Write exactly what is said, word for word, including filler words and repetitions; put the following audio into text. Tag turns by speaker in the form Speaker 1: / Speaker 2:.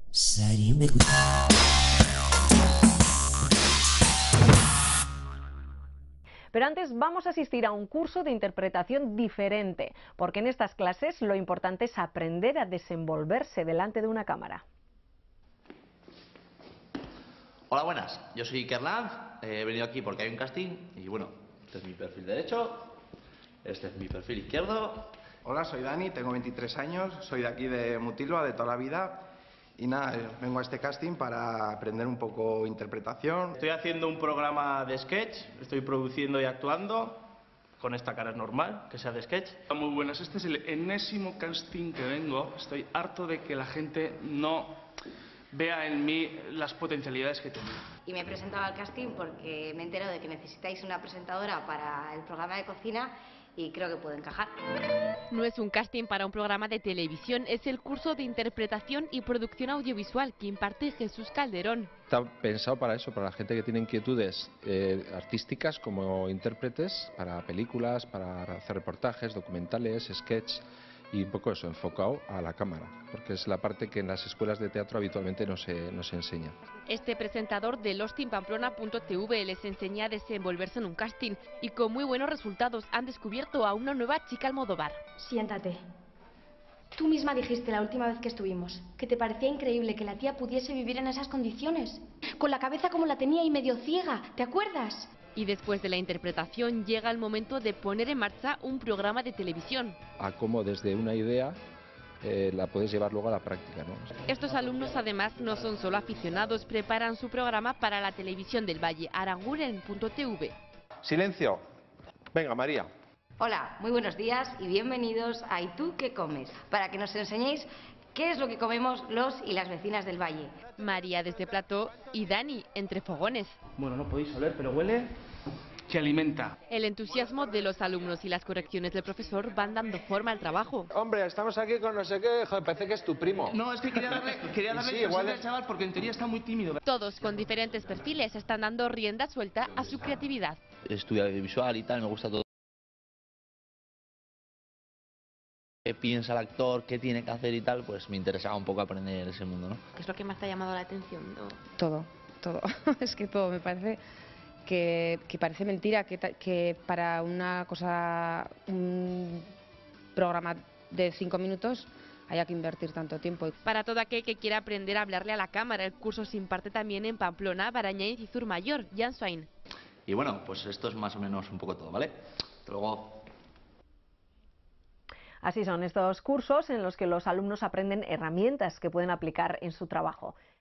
Speaker 1: Pero antes vamos a asistir a un curso de interpretación diferente, porque en estas clases lo importante es aprender a desenvolverse delante de una cámara.
Speaker 2: Hola, buenas. Yo soy Iker Lanz, he venido aquí porque hay un casting y bueno, este es mi perfil derecho, este es mi perfil izquierdo.
Speaker 3: Hola, soy Dani, tengo veintitrés años, soy de aquí de Mutilva, de toda la vida. Y nada, vengo a este casting para aprender un poco interpretación.
Speaker 4: Estoy haciendo un programa de sketch, estoy produciendo y actuando. Con esta cara es normal, que sea de sketch.
Speaker 5: Muy buenas, este es el enésimo casting que vengo. Estoy harto de que la gente no vea en mí las potencialidades que tengo.
Speaker 6: Y me he presentado al casting porque me he enterado de que necesitáis una presentadora para el programa de cocina y creo que puedo encajar.
Speaker 7: No es un casting para un programa de televisión, es el curso de interpretación y producción audiovisual que imparte Jesús Calderón.
Speaker 8: Está pensado para eso, para la gente que tiene inquietudes eh, artísticas como intérpretes, para películas, para hacer reportajes, documentales, sketch y un poco eso, enfocado a la cámara, porque es la parte que en las escuelas de teatro habitualmente no se, no se enseña.
Speaker 7: Este presentador de lost in pamplona punto t v les enseña a desenvolverse en un casting y con muy buenos resultados han descubierto a una nueva chica Almodóvar.
Speaker 9: Siéntate. Tú misma dijiste la última vez que estuvimos que te parecía increíble que la tía pudiese vivir en esas condiciones, con la cabeza como la tenía y medio ciega, ¿te acuerdas?
Speaker 7: Y después de la interpretación llega el momento de poner en marcha un programa de televisión.
Speaker 8: A cómo desde una idea eh, la puedes llevar luego a la práctica, ¿no?
Speaker 7: Estos alumnos además no son solo aficionados, preparan su programa para la televisión del Valle, aranguren punto t v.
Speaker 8: Silencio. Venga, María.
Speaker 6: Hola, muy buenos días y bienvenidos a ¿Y tú qué comes? Para que nos enseñéis qué es lo que comemos los y las vecinas del Valle.
Speaker 7: María desde Plató y Dani entre fogones.
Speaker 4: Bueno, no podéis oler, pero huele
Speaker 5: Que alimenta.
Speaker 7: El entusiasmo de los alumnos y las correcciones del profesor van dando forma al trabajo.
Speaker 8: Hombre, estamos aquí con no sé qué, joder, parece que es tu primo.
Speaker 4: No, es que quería darle, quería darle
Speaker 8: Sí,
Speaker 4: el
Speaker 8: igual
Speaker 4: al
Speaker 8: es-
Speaker 4: chaval porque en teoría está muy tímido.
Speaker 7: Todos con diferentes perfiles están dando rienda suelta a su creatividad.
Speaker 2: He estudiado audiovisual y tal, me gusta todo. ¿Qué piensa el actor? ¿Qué tiene que hacer y tal? Pues me interesaba un poco aprender ese mundo, ¿no?
Speaker 7: ¿Qué es lo que más te ha llamado la atención? ¿No?
Speaker 10: Todo, todo. Es que todo me parece que, que parece mentira que, ta- que para una cosa, un programa de cinco minutos haya que invertir tanto tiempo.
Speaker 7: Para todo aquel que quiera aprender a hablarle a la cámara, el curso se imparte también en Pamplona, Barañáin y Zurmayor, Jan Swain.
Speaker 2: Y bueno, pues esto es más o menos un poco todo, ¿vale? Hasta luego.
Speaker 1: Así son estos cursos en los que los alumnos aprenden herramientas que pueden aplicar en su trabajo.